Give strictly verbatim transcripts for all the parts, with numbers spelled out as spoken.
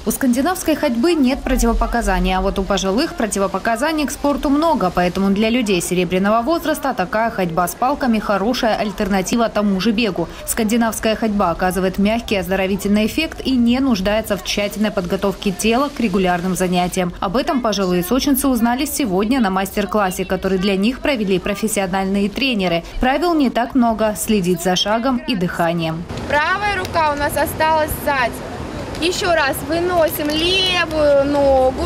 У скандинавской ходьбы нет противопоказаний, а вот у пожилых противопоказаний к спорту много, поэтому для людей серебряного возраста такая ходьба с палками – хорошая альтернатива тому же бегу. Скандинавская ходьба оказывает мягкий оздоровительный эффект и не нуждается в тщательной подготовке тела к регулярным занятиям. Об этом пожилые сочинцы узнали сегодня на мастер-классе, который для них провели профессиональные тренеры. Правил не так много – следить за шагом и дыханием. Правая рука у нас осталась сзади. Еще раз выносим левую ногу,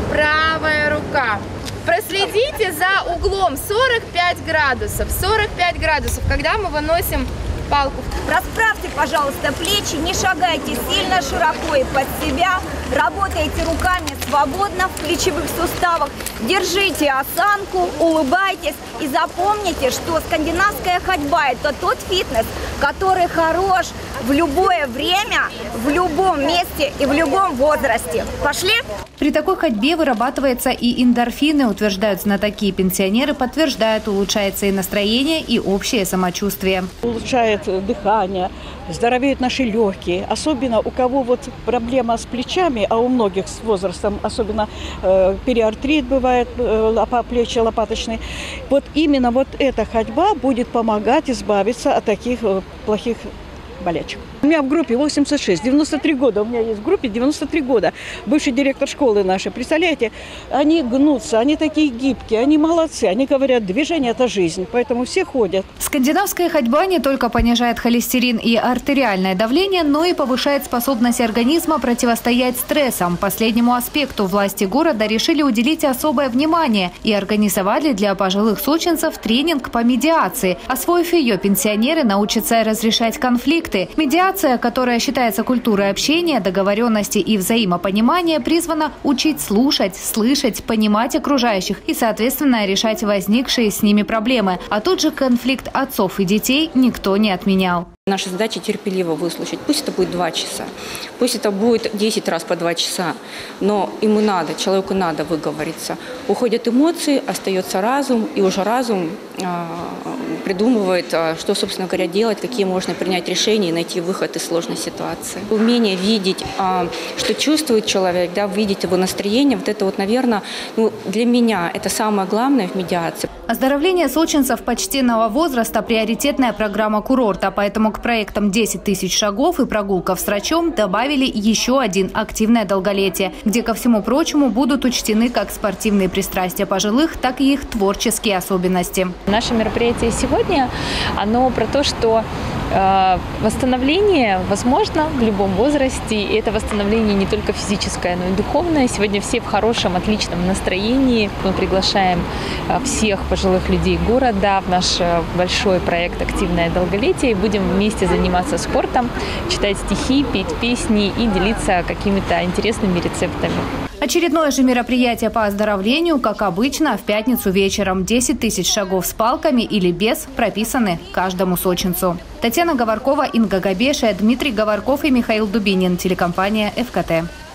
правая рука. Проследите за углом сорок пять градусов. сорок пять градусов, когда мы выносим палку. Расправьте, пожалуйста, плечи, не шагайте сильно широко и под себя. Работайте руками свободно в плечевых суставах. Держите осанку, улыбайтесь и запомните, что скандинавская ходьба – это тот фитнес, который хорош в любое время, в любом месте и в любом возрасте. Пошли? При такой ходьбе вырабатываются и эндорфины, утверждают знатоки. Пенсионеры подтверждают, улучшается и настроение, и общее самочувствие. Улучшает дыхание, здоровеют наши легкие. Особенно у кого вот проблема с плечами, а у многих с возрастом, особенно э, периартрит бывает, э, плечи лопаточные. Вот именно вот эта ходьба будет помогать избавиться от таких э, плохих болячек. У меня в группе восемьдесят шесть, девяносто три года. У меня есть в группе девяносто три года. Бывший директор школы нашей. Представляете, они гнутся, они такие гибкие, они молодцы. Они говорят, движение – это жизнь, поэтому все ходят. Скандинавская ходьба не только понижает холестерин и артериальное давление, но и повышает способность организма противостоять стрессам. Последнему аспекту власти города решили уделить особое внимание и организовали для пожилых сочинцев тренинг по медиации. Освоив ее, пенсионеры научатся разрешать конфликты. Медиация, которая считается культурой общения, договоренности и взаимопонимания, призвана учить слушать, слышать, понимать окружающих и, соответственно, решать возникшие с ними проблемы. А тот же конфликт отцов и детей никто не отменял. Наша задача терпеливо выслушать. Пусть это будет два часа, пусть это будет десять раз по два часа, но ему надо, человеку надо выговориться. Уходят эмоции, остается разум, и уже разум э, придумывает, что, собственно говоря, делать, какие можно принять решения и найти выход из сложной ситуации. Умение видеть, э, что чувствует человек, да, видеть его настроение, вот это вот, наверное, ну, для меня это самое главное в медиации. Оздоровление сочинцев почтенного возраста – приоритетная программа курорта, поэтому к проектам десять тысяч шагов и прогулка с врачом добавили еще один – активное долголетие, где, ко всему прочему, будут учтены как спортивные пристрастия пожилых, так и их творческие особенности. Наше мероприятие сегодня, оно про то, что э, восстановление возможно в любом возрасте. И это восстановление не только физическое, но и духовное. Сегодня все в хорошем, отличном настроении. Мы приглашаем э, всех пожилых людей города в наш большой проект «Активное долголетие». И будем вместе заниматься спортом, читать стихи, петь песни и делиться какими-то интересными рецептами. Очередное же мероприятие по оздоровлению, как обычно, в пятницу вечером. десять тысяч шагов с палками или без прописаны каждому сочинцу. Татьяна Говоркова, Инга Габешия, Дмитрий Говорков и Михаил Дубинин. Телекомпания эф ка тэ.